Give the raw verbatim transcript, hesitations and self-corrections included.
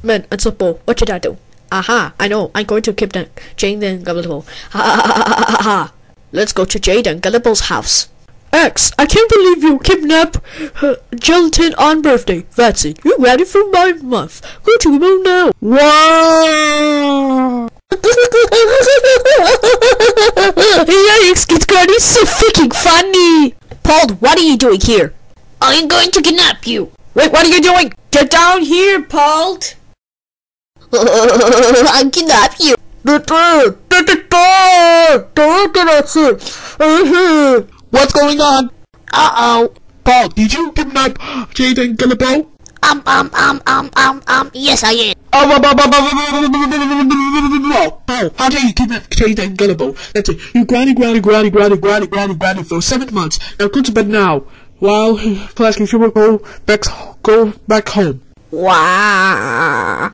Man, it's so bold. What should I do? Aha, I know. I'm going to kidnap Jayden and Galipo. Ha ha ha ha ha ha. Let's go to Jayden and Galipo's house. X, I can't believe you kidnapped uh, Jayden on birthday. That's it. You ready for my month. Go to the moon now. Wow. Yikes, it's gonna so freaking funny. Pault, what are you doing here? I'm going to kidnap you. Wait, what are you doing? Get down here, Pault. I'll kidnap you. What's going on? Uh-oh. Paul, did you kidnap Jayden and Galipo? Um, um, um, um, um, um, yes I am. Oh, Paul, how dare you kidnap Jayden and Galipo? That's it. You granny, granny, granny, granny, granny, granny, granny for seven months. Now go to bed now. While Plastic, you will go back, go back home. Wow.